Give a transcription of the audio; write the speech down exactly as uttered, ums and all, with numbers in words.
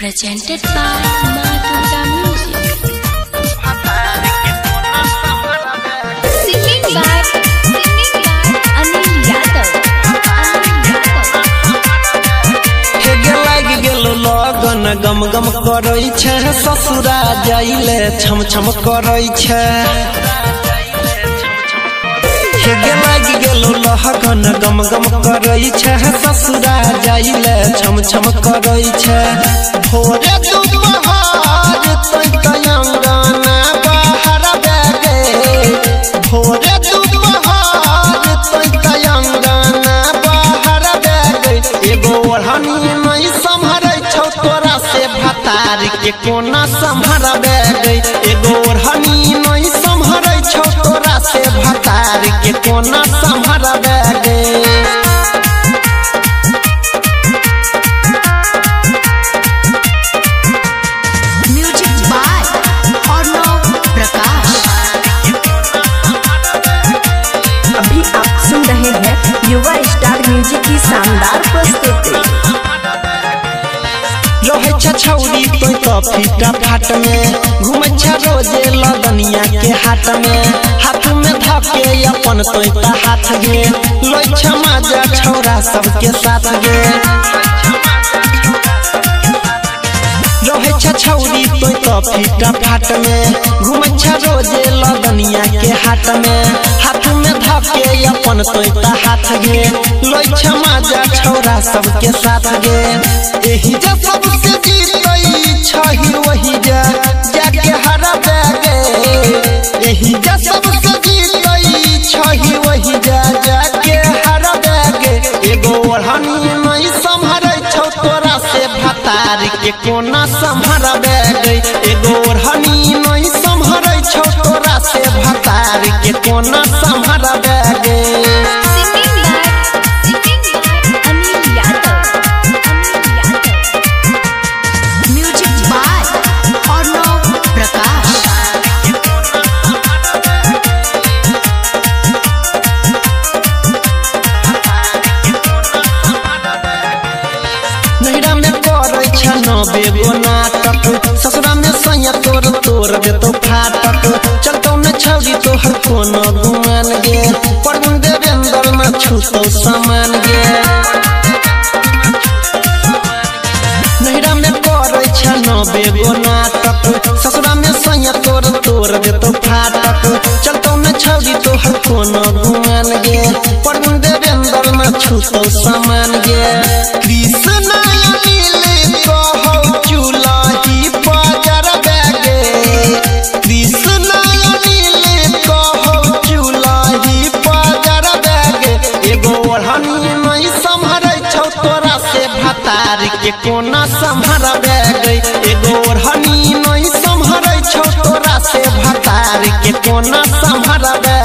Presented by Madhuda Music. Singing by Singing by Anil Yadav. लगन गम गम करई छे ससुरा जाइले छम छम करई छे हेगे लागी गेलो लगन गम गम करई छे ससुरा जाइले छम छम करई छे भोरे दुपहर तई कयंगना बाहर बेगे भोरे दुपहर तई कयंगना बाहर बेगे एगो ओढ़नी नहीं संभरे छौ तोरा से भतार के कोना संभर बेगे एगो ओढ़नी नहीं संभरे छौ तोरा से भतार के कोना संभर बेगे Music by Arnav Prakash. अभी आप सुन रहे हैं युवा स्टार म्यूजिक की शानदार प्रस्तुति। रहे छौरी तो तो फीटा फाट में घूमे छ रोजे लदनिया के हाथ में हाथ में धके अपन तो हाथ गे लोई छ माजा छौरा सबके साथ गे रहे छौरी तो तो फीटा फाट में घूमे छ रोजे लदनिया के हाथ में हाथ में धके अपन तो हाथ गे लोई छ माजा छौरा सबके साथ गे एही जे सबसे जीतई छही वही जा जाके हरा बेगे एही जे सबसे जीतई छही वही जा जाके हरा बेगे एगो ओढ़नी नहीं संभरे छौ तोरा से भतार के कोना संभर बेगे एगो ओढ़नी नहीं संभरे छौ तोरा से भतार के कोना संभर बेगे Singing by Singing by Anil Yadav. Music by Arnav Prakash. नैरा में करे छ नबे गो नाटक ससुरा में सैया तोर तोर दे तो फाटक चलतो न छौरी तोहर कोनो गुमान गे परम देवेंद्र में छूतो सामान गे नैरा में करे छ नबे गो नाटक ससुरा में सैया तोर तोर दे तो फाटक चलतो न छौरी तोहर कोनो गुमान गे परम देवेंद्र में छूतो सामान गे कृष्ण के कोना संभर बेगे एगो ओढ़नी नहीं संभरे छौ तोरा से भतार के कोना संभर बेगे।